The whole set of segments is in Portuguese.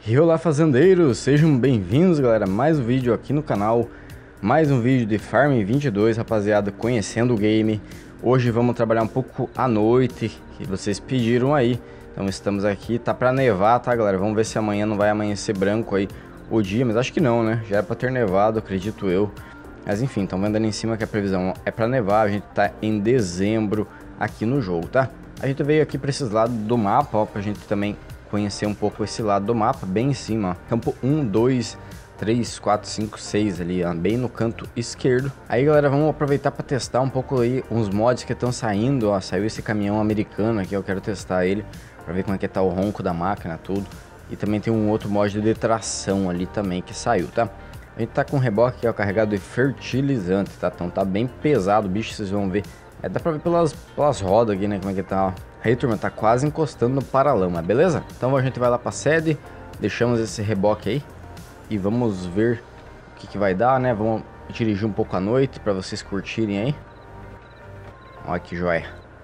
E olá fazendeiros, sejam bem-vindos galera, mais um vídeo aqui no canal, mais um vídeo de Farm 22, rapaziada, conhecendo o game. Hoje vamos trabalhar um pouco à noite, que vocês pediram aí, então estamos aqui, tá pra nevar, tá galera, vamos ver se amanhã não vai amanhecer branco aí o dia, mas acho que não, né, já é pra ter nevado, acredito eu. Mas enfim, estão vendo ali em cima que a previsão é pra nevar, a gente tá em dezembro aqui no jogo, tá? A gente veio aqui pra esses lados do mapa, ó, pra gente também conhecer um pouco esse lado do mapa, bem em cima, ó. Campo 1, 2, 3, 4, 5, 6 ali, ó, bem no canto esquerdo. Aí galera, vamos aproveitar para testar um pouco aí uns mods que estão saindo, ó. Saiu esse caminhão americano aqui, eu quero testar ele para ver como é que tá o ronco da máquina, tudo. E também tem um outro mod de tração ali também que saiu, tá? A gente tá com um reboque aqui, ó, carregado de fertilizante, tá? Então tá bem pesado o bicho, vocês vão ver. Dá pra ver pelas rodas aqui, né, como é que tá, ó. Aí turma, tá quase encostando no paralama, beleza? Então a gente vai lá pra sede, deixamos esse reboque aí e vamos ver o que vai dar, né? Vamos dirigir um pouco à noite pra vocês curtirem aí. Olha que joia.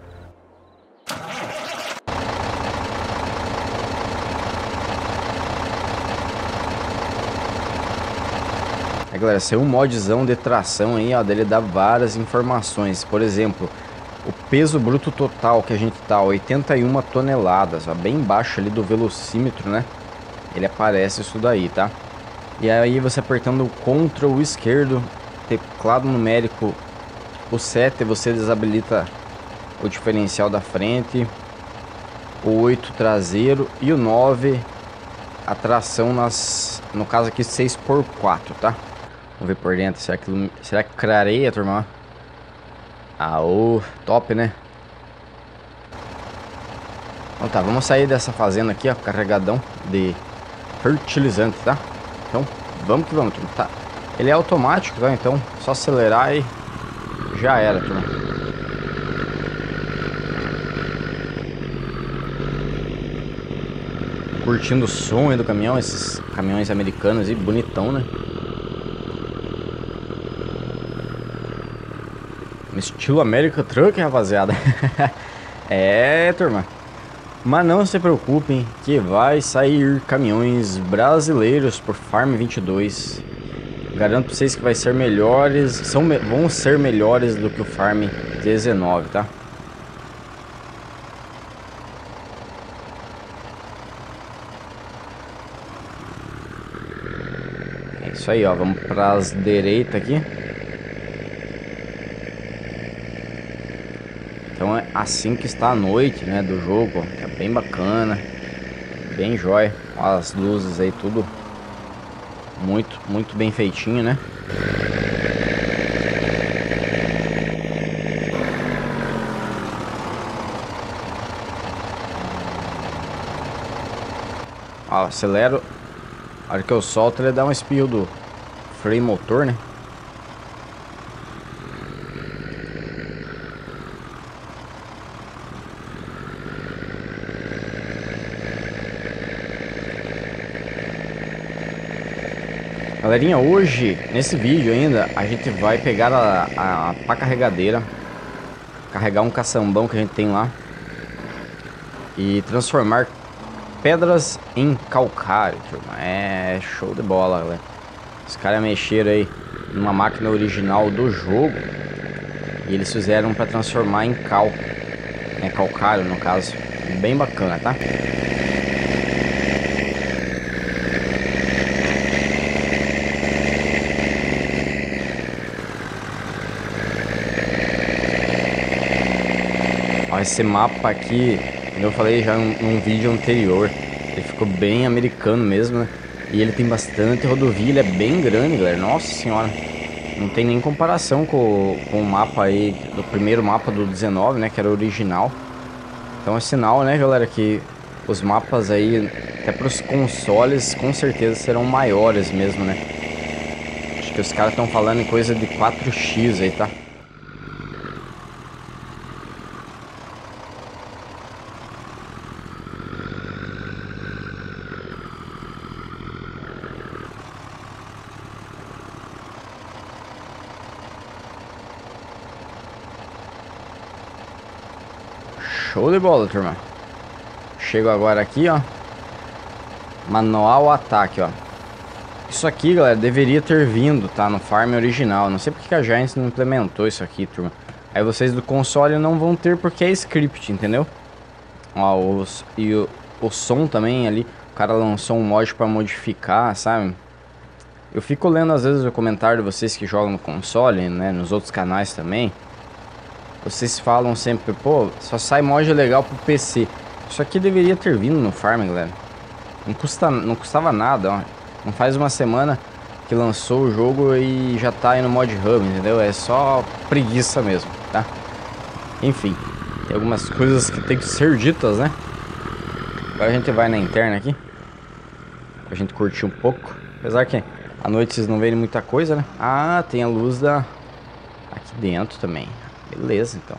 Aí galera, saiu um modzão de tração aí, ó, dele dá várias informações, por exemplo... O peso bruto total que a gente tá, 81 toneladas, ó, bem baixo ali do velocímetro, né? Ele aparece isso daí, tá? E aí você apertando o Ctrl esquerdo, teclado numérico, o 7 você desabilita o diferencial da frente, o 8 traseiro e o 9 a tração no caso aqui 6x4, tá? Vamos ver por dentro, será que clareia, turma? Ah, top, né? Então tá, vamos sair dessa fazenda aqui, ó, carregadão de fertilizante, tá? Então, vamos que vamos, turma, tá? Ele é automático, tá? Então, só acelerar e já era, turma. Curtindo o som aí do caminhão, esses caminhões americanos aí, bonitão, né? Estilo American Truck, rapaziada. É, turma. Mas não se preocupem que vai sair caminhões brasileiros por Farm 22. Garanto pra vocês que vai ser melhores, vão ser melhores do que o Farm 19, tá? É isso aí, ó, vamos pras direitas aqui. Então é assim que está a noite, né, do jogo, ó, que é bem bacana, bem jóia, as luzes aí, tudo muito bem feitinho, né? Ó, acelero, a hora que eu solto ele dá um espirro do freio motor, né? Galerinha, hoje, nesse vídeo ainda, a gente vai pegar a pá carregadeira, carregar um caçambão que a gente tem lá e transformar pedras em calcário, turma. É show de bola, galera. Os caras mexeram aí numa máquina original do jogo e eles fizeram para transformar em calcário no caso. Bem bacana, tá? Esse mapa aqui, como eu falei já num vídeo anterior, ele ficou bem americano mesmo, né? E ele tem bastante rodovia, ele é bem grande, galera. Nossa senhora, não tem nem comparação com o mapa aí, do primeiro mapa do 19, né? Que era original. Então é sinal, né, galera, que os mapas aí, até para os consoles, com certeza serão maiores mesmo, né? Acho que os caras estão falando em coisa de 4x aí, tá? Show de bola, turma. Chego agora aqui, ó. Manual ataque, ó. Isso aqui, galera, deveria ter vindo, tá? No Farm original. Não sei porque a Giants não implementou isso aqui, turma. Aí vocês do console não vão ter porque é script, entendeu? Ó, o som também ali. O cara lançou um mod pra modificar, sabe? Eu fico lendo às vezes o comentário de vocês que jogam no console, né? Nos outros canais também. Vocês falam sempre, pô, só sai mod legal pro PC. Isso aqui deveria ter vindo no Farm, galera. Não custava nada, ó. Não faz uma semana que lançou o jogo e já tá aí no mod hub, entendeu? É só preguiça mesmo, tá? Enfim, tem algumas coisas que tem que ser ditas, né? Agora a gente vai na interna aqui pra gente curtir um pouco. Apesar que à noite vocês não veem muita coisa, né? Ah, tem a luz aqui dentro também. Beleza, então.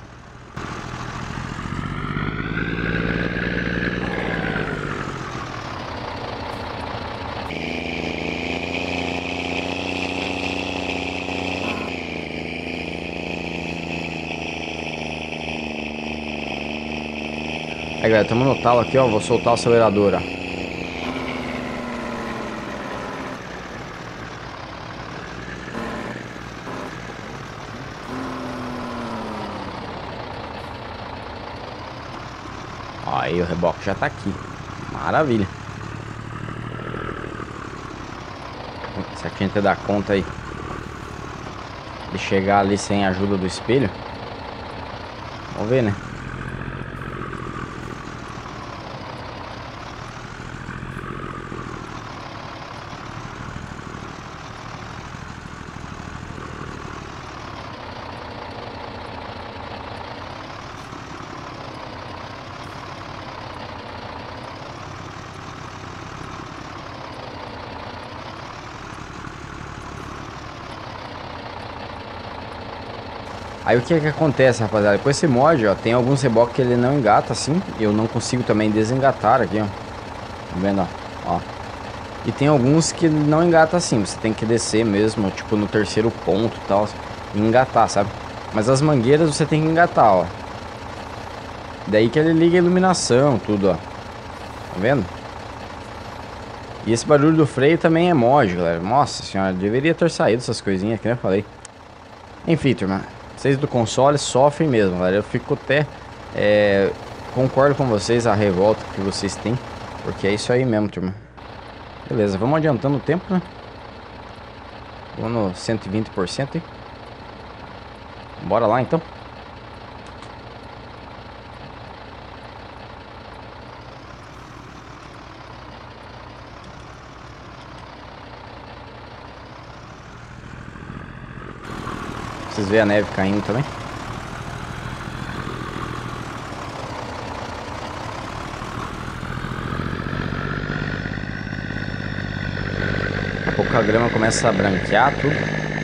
Aí, galera, estamos no talo aqui, ó. Vou soltar o acelerador, ó. Aí o reboque já tá aqui. Maravilha. Será que a gente dá conta aí de chegar ali sem a ajuda do espelho? Vamos ver, né? Aí o que que acontece, rapaziada? Com esse mod, ó, tem alguns reboques que ele não engata assim. Eu não consigo também desengatar aqui, ó. Tá vendo, ó? E tem alguns que não engata assim. Você tem que descer mesmo, tipo no terceiro ponto e tal, e engatar, sabe? Mas as mangueiras você tem que engatar, ó. Daí que ele liga a iluminação, tudo, ó. Tá vendo? E esse barulho do freio também é mod, galera. Nossa senhora, deveria ter saído essas coisinhas que eu falei. Enfim, turma. Vocês do console sofrem mesmo, galera. Eu fico até... concordo com vocês, a revolta que vocês têm. Porque é isso aí mesmo, turma. Beleza, vamos adiantando o tempo, né? Vamos no 120%, hein? Bora lá, então. Vocês veem a neve caindo também. Daqui a pouco a grama começa a branquear tudo.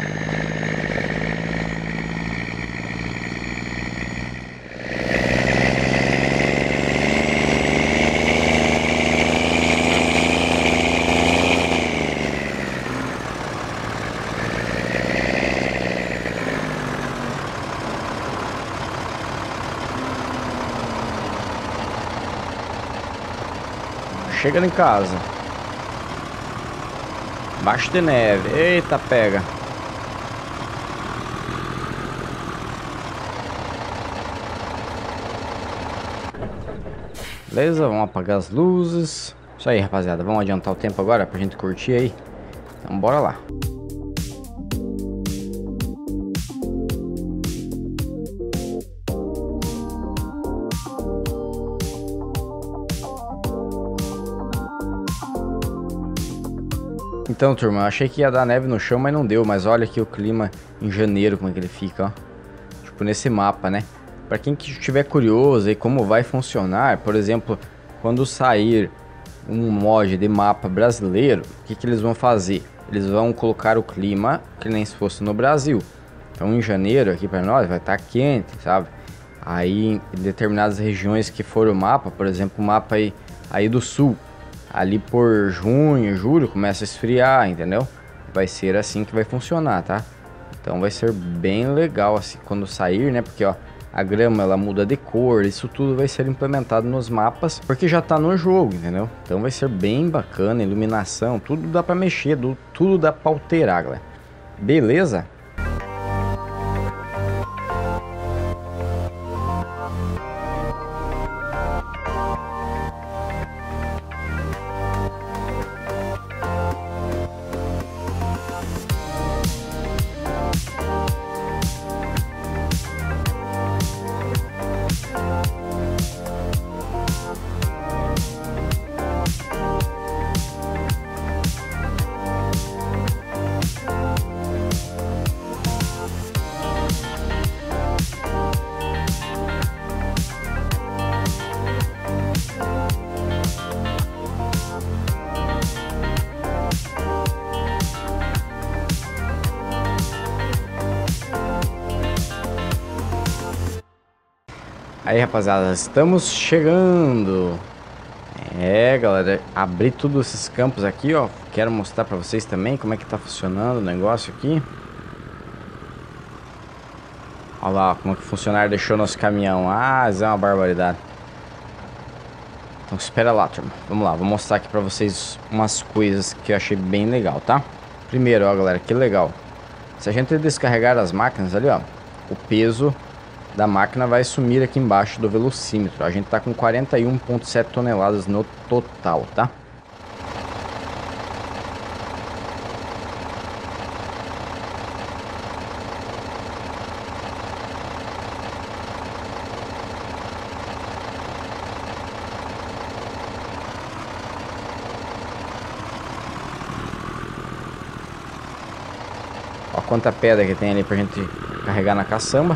Chegando em casa. Baixo de neve. Eita, pega. Beleza, vamos apagar as luzes. Isso aí, rapaziada. Vamos adiantar o tempo agora pra gente curtir aí. Então bora lá. Então, turma, eu achei que ia dar neve no chão, mas não deu. Mas olha aqui o clima em janeiro, como é que ele fica, ó. Tipo, nesse mapa, né? Pra quem que estiver curioso aí como vai funcionar, por exemplo, quando sair um mod de mapa brasileiro, o que que eles vão fazer? Eles vão colocar o clima que nem se fosse no Brasil. Então, em janeiro, aqui pra nós, vai estar quente, sabe? Aí, em determinadas regiões que for o mapa, por exemplo, o mapa aí do sul, ali por junho, julho, começa a esfriar, entendeu? Vai ser assim que vai funcionar, tá? Então vai ser bem legal assim quando sair, né? Porque, ó, A grama ela muda de cor, isso tudo vai ser implementado nos mapas, porque já tá no jogo, entendeu? Então vai ser bem bacana, iluminação, tudo dá pra mexer, tudo dá pra alterar, galera. Beleza? Aí, rapaziada, estamos chegando. Galera, abri todos esses campos aqui, ó. Quero mostrar pra vocês também como é que tá funcionando o negócio aqui. Olha lá como é que o funcionário deixou nosso caminhão. Ah, isso é uma barbaridade. Então espera lá, turma. Vamos lá, vou mostrar aqui pra vocês umas coisas que eu achei bem legal, tá? Primeiro, ó, galera, que legal. Se a gente descarregar as máquinas ali, ó, o peso da máquina vai sumir aqui embaixo do velocímetro. A gente tá com 41,7 toneladas no total, tá? Ó quanta pedra que tem ali pra gente carregar na caçamba.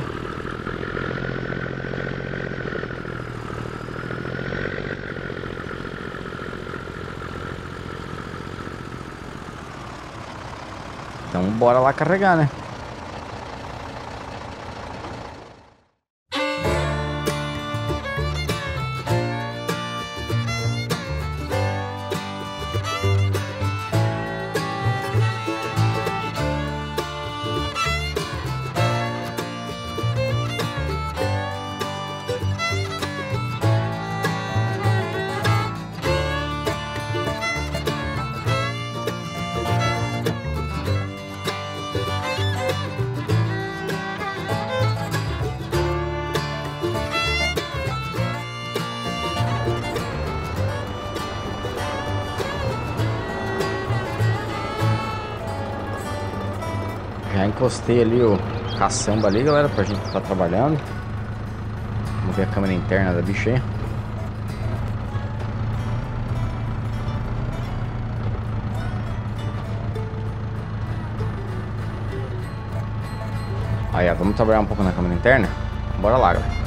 Então bora lá carregar, né? Já encostei ali o caçamba ali, galera, pra gente estar trabalhando. Vamos ver a câmera interna da bicha aí. Aí, ó, vamos trabalhar um pouco na câmera interna? Bora lá, galera.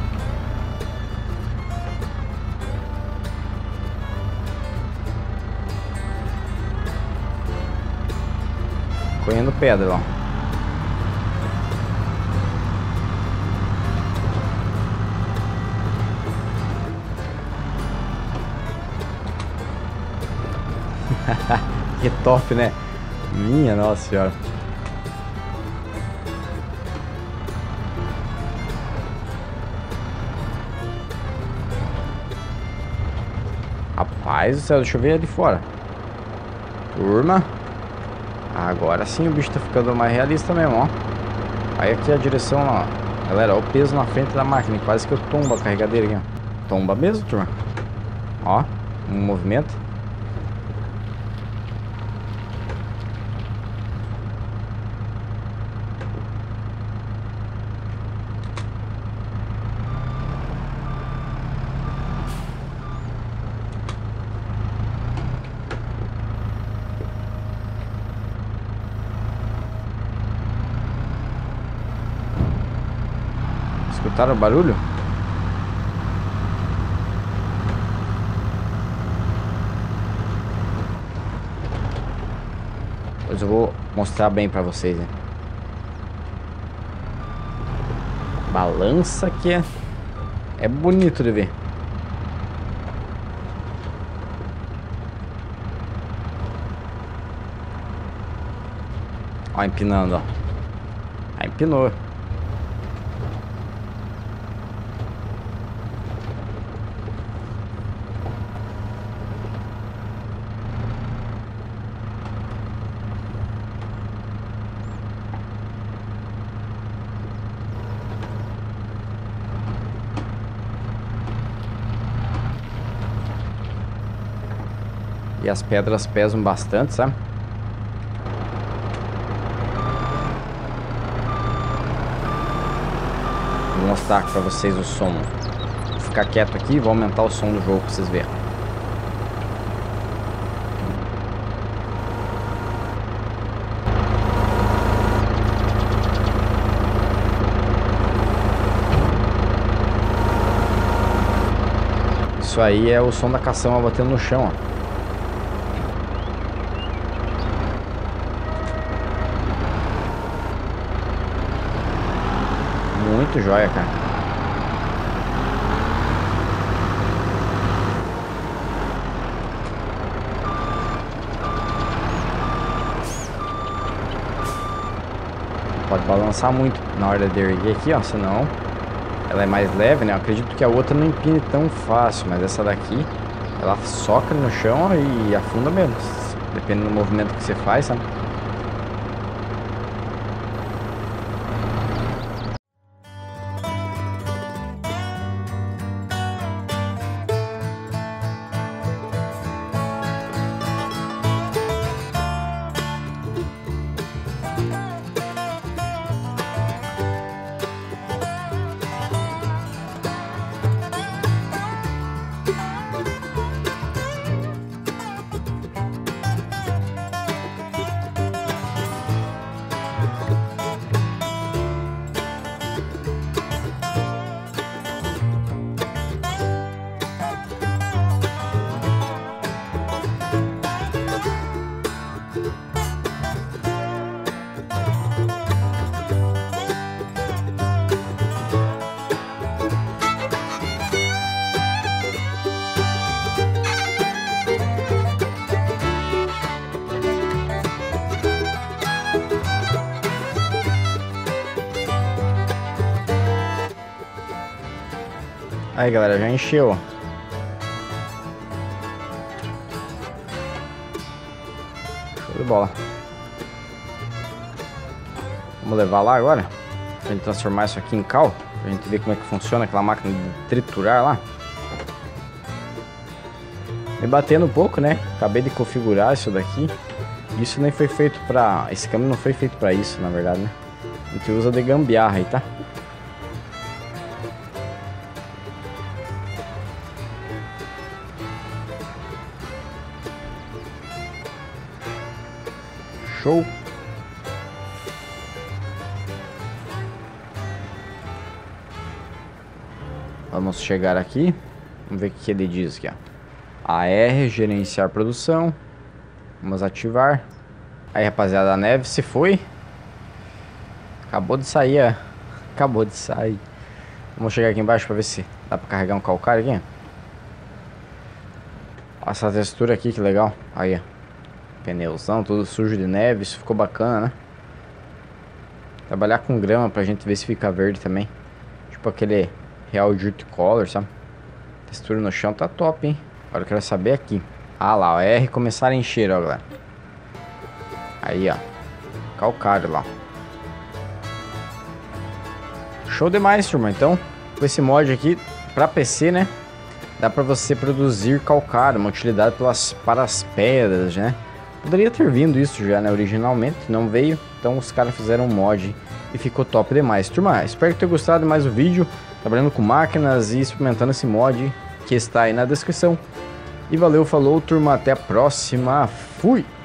Correndo pedra, ó. Que top, né? Minha nossa senhora. Rapaz do céu, deixa eu ver ali fora. Turma. Agora sim o bicho tá ficando mais realista mesmo, ó. Aí aqui a direção, ó. Galera, ó o peso na frente da máquina. Quase que eu tombo a carregadeira aqui, ó. Tomba mesmo, turma. Ó, um movimento. Escutaram o barulho? Pois eu vou mostrar bem pra vocês, né? Balança que é bonito de ver. Ó, empinando, ó. Aí empinou. as pedras pesam bastante, sabe? Vou mostrar pra vocês o som. Vou ficar quieto aqui e vou aumentar o som do jogo pra vocês verem. Isso aí é o som da caçamba batendo no chão, ó. Muito joia, cara. Pode balançar muito na hora de erguer aqui, ó, senão ela é mais leve, né? Eu acredito que a outra não empine tão fácil, mas essa daqui, ela soca no chão e afunda mesmo, dependendo do movimento que você faz, sabe? Aí, galera, já encheu. Show de bola. Vamos levar lá agora pra gente transformar isso aqui em cal, pra gente ver como é que funciona aquela máquina de triturar lá. Me batendo um pouco, né? Acabei de configurar isso daqui. Isso nem foi feito pra... Esse câmbio não foi feito pra isso, na verdade, né? A gente usa de gambiarra aí, tá? Show! Vamos chegar aqui. Vamos ver o que ele diz aqui, ó. AR, gerenciar produção. Vamos ativar. Aí, rapaziada, a neve se foi. Acabou de sair, ó. Acabou de sair. Vamos chegar aqui embaixo pra ver se dá pra carregar um calcário aqui. Olha essa textura aqui, que legal. Aí, ó. Pneuzão, tudo sujo de neve. Isso ficou bacana, né? Trabalhar com grama pra gente ver se fica verde também. Tipo aquele Real Dirt Color, sabe? Textura no chão tá top, hein? Agora eu quero saber aqui. Ah lá, o R começar a encher, ó, galera. Aí, ó. Calcário lá. Show demais, turma. Então, com esse mod aqui, pra PC, né? Dá pra você produzir calcário, uma utilidade para as pedras, né? Poderia ter vindo isso já, né? Originalmente, não veio. Então os caras fizeram um mod e ficou top demais. Turma, espero que tenham gostado de mais um vídeo. Trabalhando com máquinas e experimentando esse mod que está aí na descrição. E valeu, falou, turma. Até a próxima. Fui!